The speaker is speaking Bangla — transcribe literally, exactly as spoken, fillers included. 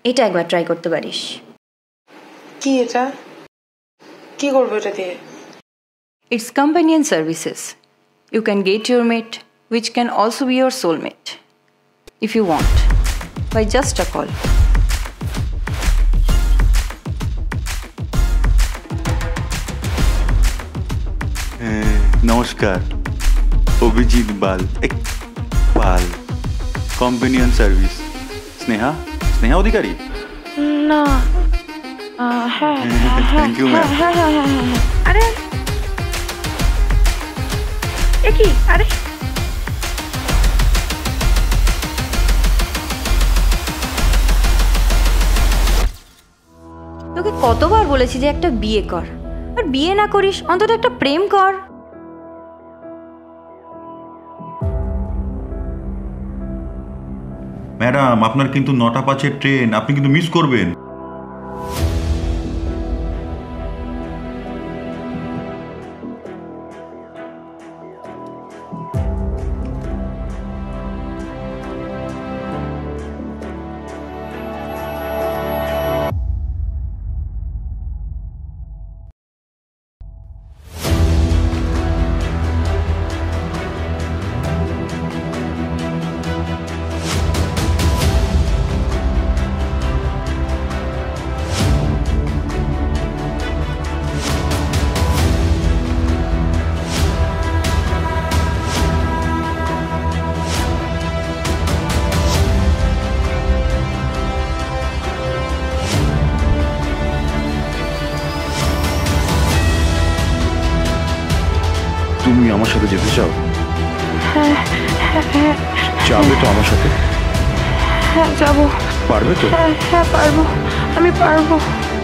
এটা একবার ট্রাই করতে পারিস। কি এটা? কি করব এটা দিয়ে? It's companion services. You can get your mate, which can also be your soulmate, if you want, by just a call. নমস্কার, অভিজিৎ বাল এক বাল কম্পেনিয়ন সার্ভিস। স্নেহা স্নেহা অধিকারী? না, হ্যাঁ থ্যাংক ইউ ম্যাম। হ্যাঁ হ্যাঁ হ্যাঁ আরে এ কি? আরে তোকে কতবার বলেছি যে একটা বিয়ে কর, আর বিয়ে না করিস অন্তত একটা প্রেম কর। ম্যাডাম, আপনার কিন্তু নটা পাঁচের ট্রেন, আপনি কিন্তু মিস করবেন। তুমি আমার সাথে যেতে চাও? যাবে তো আমার সাথে? হ্যাঁ যাবো। পারবে তো? হ্যাঁ হ্যাঁ পারবো, আমি পারবো।